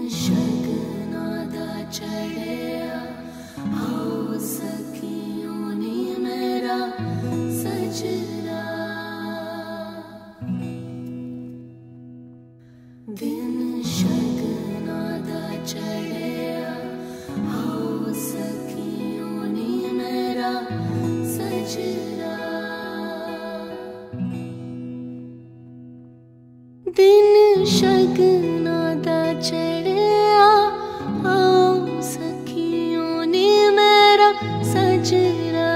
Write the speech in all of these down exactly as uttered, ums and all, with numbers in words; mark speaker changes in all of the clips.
Speaker 1: शगना दा चढ़िया आओ सखियों नी मेरा सजरा। दिन शगना दा चढ़िया आओ सखियों नी मेरा सजरा। दिन शगना दा चढ़िया आओ सखियों नी मेरा सजरा।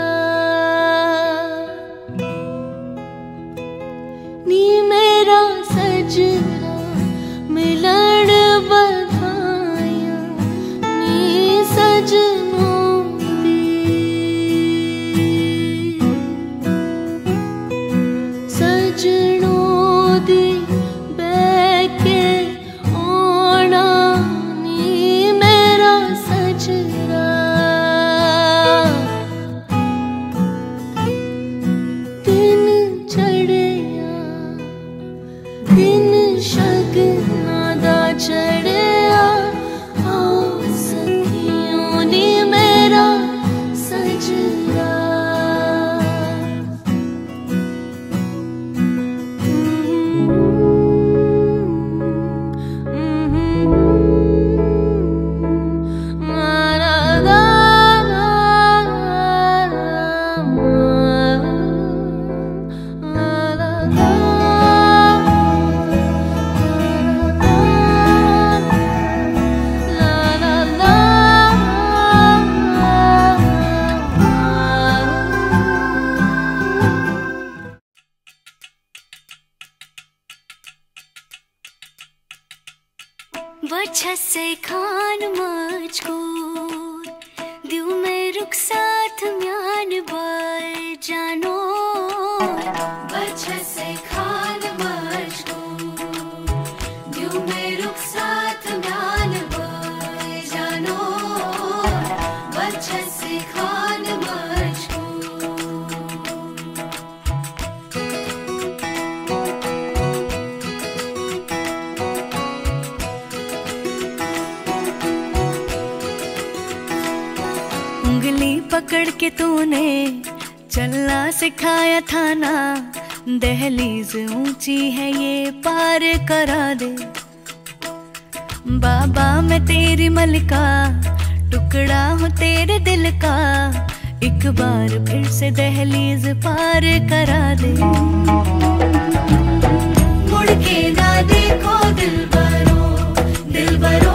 Speaker 1: नी मेरा सजरा मिलन बधाइयां नी सजनों दी। सजनों दी दिन शगना दा चढ़िया आओ सखियों नी मेरा सजरा।
Speaker 2: बच्चा से खान मुझको दियो में रुख साथ म्यान बार जानो। बच्चा से खान मुझको दियो में रुख साथ म्यान बार जानो। बच्चा से खान मुझको उंगली पकड़ के तूने चलना सिखाया था ना। दहलीज ऊंची है ये पार करा दे। बाबा मैं तेरी मलिका टुकड़ा हूँ तेरे दिल का। एक बार फिर से दहलीज पार करा दे। मुड़ के ना देखो दिल बरो दिल बरो